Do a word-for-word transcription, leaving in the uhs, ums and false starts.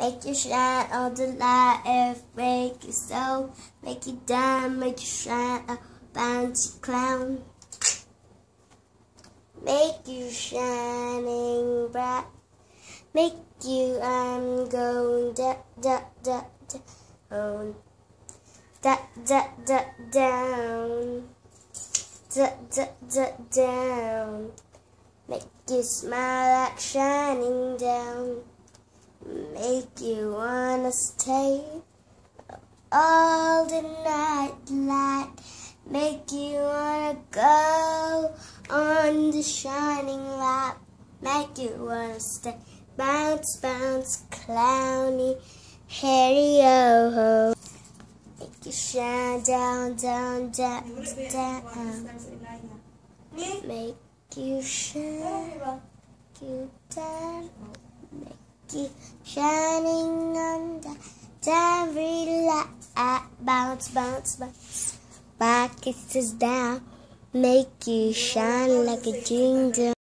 Make you shine all the light, if make you so, make you down, make you shine, a bouncy clown. Make you shining bright, make you I'm going da da da down, da da da down, da da da down. Make you smile like shining down. Make you wanna stay all the night light. Make you wanna go on the shining light. Make you wanna stay. Bounce, bounce, clowny, hairy-o-ho. Make you shine down, down, down, down. Make you shine, you down. Make you shining on the every light. Bounce, bounce, bounce. Back kisses down. Make you shine like a dream.